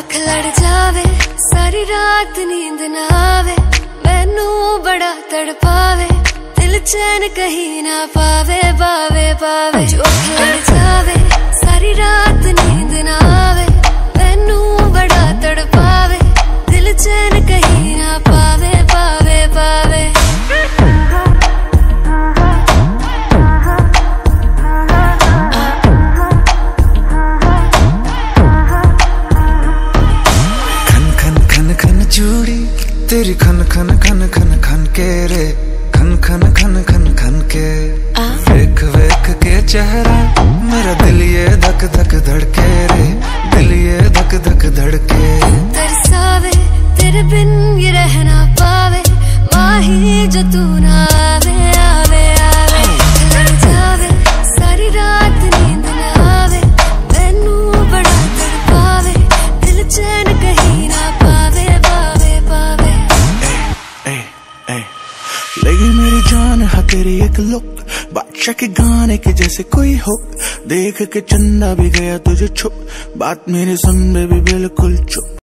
अख लड़ जावे सारी रात नींद ना आवे, मैनू बड़ा तड़पावे, दिल चैन कहीं ना पावे पावे पावे। जो अख लड़ जावे सारी रात नींद ना आवे, मैनू बड़ा तड़पावे, दिल चैन कहीं ना पावे पावे पावे। चूड़ी तेरी खन खन खन खन खन के रे, खन खन खन खन खन के। वेख वेख के चेहरा मेरा दिल ये धक धक धड़के रे, दिल ये धक धक धड़के। तरसावे तेरे बिन ये रह ना पावे, माही जो तू ना आवे आवे आवे। लड़ जावे सारी रात नींद ना आवे, मैनू बड़ा तड़पावे, दिल चैन कहीं ना पावे पावे पावे। लगी मेरी जान है तेरी एक लुक, बादशाह के गाने के जैसे कोई हो, देख के चंदा भी गया तुझे छुप, बात मेरी सुन बेबी बिल्कुल चुप।